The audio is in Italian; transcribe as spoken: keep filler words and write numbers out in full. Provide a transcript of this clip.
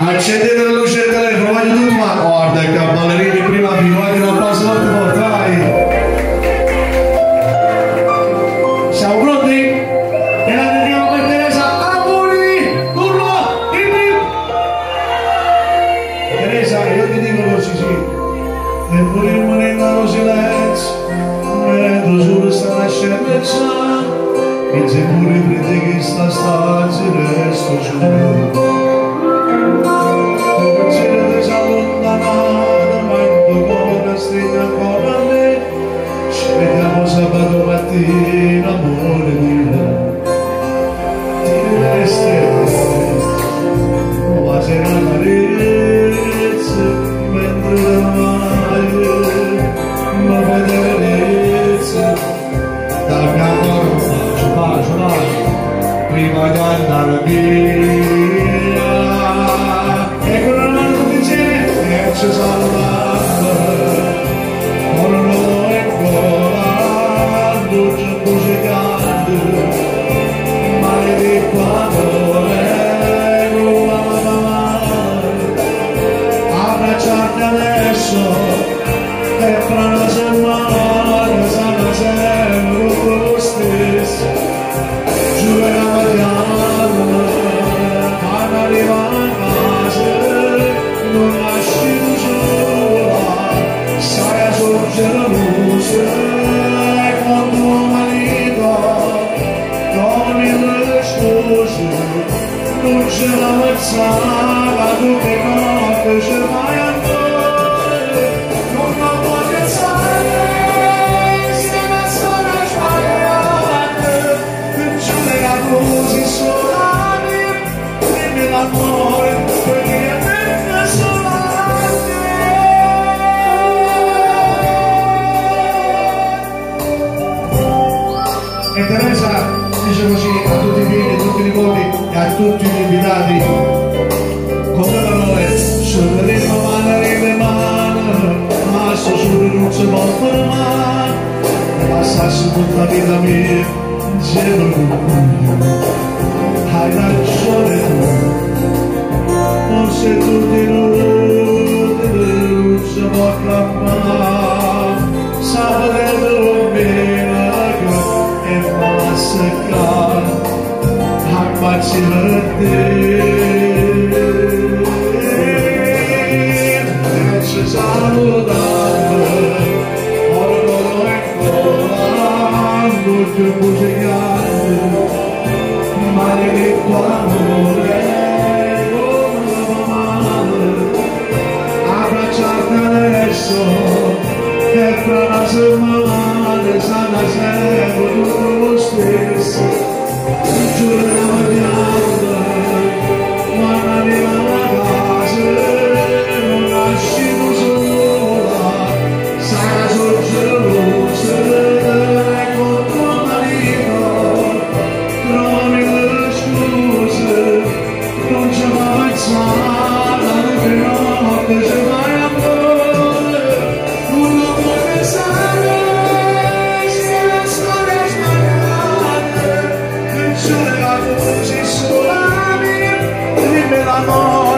Accendete la luce del telefono, voglio tutti, ma guarda che ballerini prima vi voglio un applauso forte forte, dai. Siamo pronti? E la dedichiamo per Teresa, auguri, urlo, hip hip. Teresa, io ti dico così, sì, e pure rimanendo allo silenzio, mi rendo solo sta nascenza, e se pure prende che sta stanza, resto giù. Ancora a me, ci vediamo sabato mattina, amore mio. Tiri le stelle, ma sei una carezza, mentre le maglie, ma fai tenerezza. Dal capo bacio, bacio, bacio, prima di andare via. E con una mano tutti insieme, e ci salva. Adesso e fra una settimana sarà sempre lo stesso, giochiamo a piano, quando arriva a casa non lasci sola, sai a sorgere la luce e con tuo marito con mille scuse non c'è la mezzala, tu che notte ce vai ancora. E Teresa dice così a tutti i figli, a tutti i nipoti e a tutti gli invitati con le parole sul ritmo manare mano, ma sto solo non si può fermare, passassi tutta la vita mia insieme con lui. Hai ragione tu, forse tutti noi non si può clappare, sapere dormire e massacrare, ammazzi per te. E ci salutando, ora non è colando, ti musicando, maledetto amore, come va male, abbracciarti adesso, che fra una settimana sarà sempre tutto lo stesso, giuro la pianta, quando arriva a casa, non lasci sola, sarà sorge la luce, e con tuo marito, trovi le scuse, non c'è mai sala, che notte c'è mai amore, un uomo che sa. Ci sono la voce sulla mia, dimmi l'amore.